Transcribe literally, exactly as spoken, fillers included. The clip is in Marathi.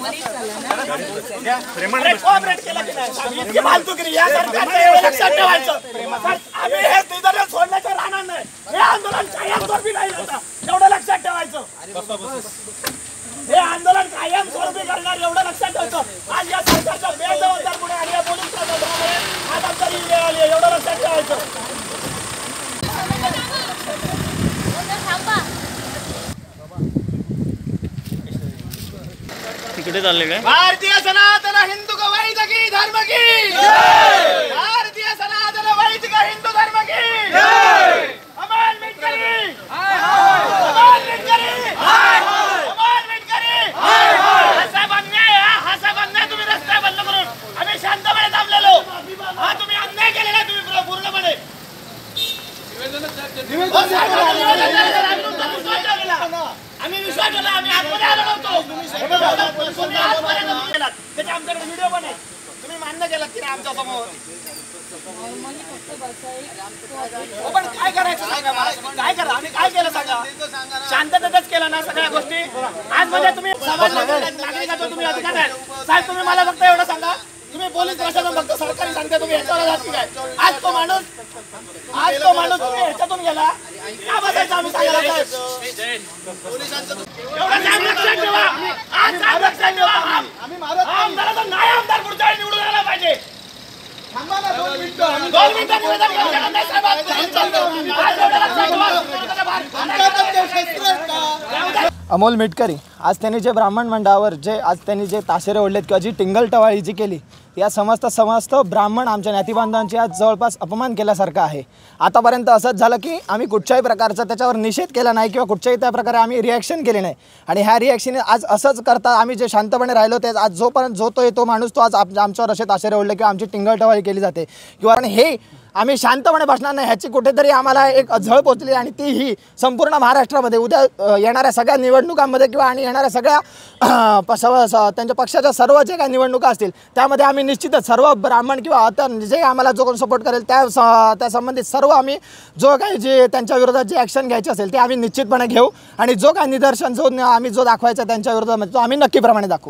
कोऑपरेट केला की नाही इतकी फालतूगिरी या सरकारचं एवढं लक्षात ठेवायचं। आम्ही हे निदर्शन सोडण्याचं राहणार नाही, हे आंदोलन कायमस्वरूपी नाही होता एवढं लक्षात ठेवायचं। हे आंदोलन कायमस्वरूपी करणार एवढं लक्षात ठेवायचं। आज या सरकारचा बेजबाबदारपणे आणि या पोलीस प्रशासनामुळे आज आमचा निर्णय आली एवढं लक्षात ठेवायचं। तिकडे चालले काय? भारतीय सनातन हिंदू का वैदिक धर्म की भारतीय सनातन वैदिक हिंदू धर्म की अमल मिटकरी अमल मिटकरी अमल मिटकरी असा अन्याय हा सब अन्याय तुम्ही रस्ता बंद करून आम्ही शांतपणे थांबलेलो। हा तुम्ही अन्याय केलेला तुम्ही पूर्णपणे आम्ही विश्वास ठेवला, आम्ही आतमध्ये आलो नव्हतो। त्याचे आमच्याकडे व्हिडिओ पण आहे, तुम्ही मान्य केलं की नाही आमच्या समोर? पण काय करायचं सांगा, काय करा आम्ही काय केलं सांगा? शांततेतच केलं ना सगळ्या गोष्टी। आज म्हणजे तुम्ही समाज नागरिकाचा तुम्ही अधिकार आहे साहेब, तुम्ही मला फक्त एवढं सांगा, तुम्ही पोलीस प्रशासन फक्त सरकारी सांगते तुम्ही ह्याच्यावर जात काय? आज तो माणूस आज तो माणूस तुम्ही ह्याच्यातून गेला का बसायचं आम्ही सांगायला साहेब? एवढं साहेब लक्षात ठेवा, आज साहेब लक्षात ठेवा, आमदाराचा नाही आमदार पुढच्या वेळी निवडून आला पाहिजे। दोन मिनिटं निवेदन करू शकत नाही साहेब, आज एवढं लक्षात ठेवा। अमोल मिटकरी आज त्यांनी जे ब्राह्मण मंडळावर जे आज त्यांनी जे ताशेरे ओढलेत किंवा जी टिंगलटवाळी जी केली या समस्त समस्त ब्राह्मण आमच्या ज्ञातिबांधवांची आज जवळपास अपमान केल्यासारखं आहे। आतापर्यंत असंच झालं की आम्ही कुठच्याही प्रकारचा त्याच्यावर निषेध केला नाही किंवा कुठच्याही त्या प्रकारे आम्ही रिॲक्शन केले नाही आणि ह्या रिॲक्शने आज असंच करता आम्ही जे शांतपणे राहिलो ते आज जोपर्यंत जो तो येतो माणूस तो आज आमच्यावर असे ताशेरे ओढले किंवा आमची टिंगलटवाळी केली जाते किंवा हे आम्ही शांतपणे बसणार नाही ह्याची कुठेतरी आम्हाला एक झळ पोचली आणि ती ही संपूर्ण महाराष्ट्रामध्ये उद्या येणाऱ्या सगळ्या निवडणुकांमध्ये किंवा आणि येणाऱ्या सगळ्या त्यांच्या पक्षाच्या सर्व जे काही निवडणुका असतील त्यामध्ये आम्ही निश्चितच सर्व ब्राह्मण किंवा आता जे आम्हाला जो कोण सपोर्ट करेल त्या त्या संबंधित सर्व आम्ही जो काही जे त्यांच्या विरोधात जे ॲक्शन घ्यायचे असेल ते आम्ही निश्चितपणे घेऊ आणि जो काही निदर्शन जो आम्ही जो दाखवायचा त्यांच्या विरोधामध्ये तो आम्ही नक्कीप्रमाणे दाखवू।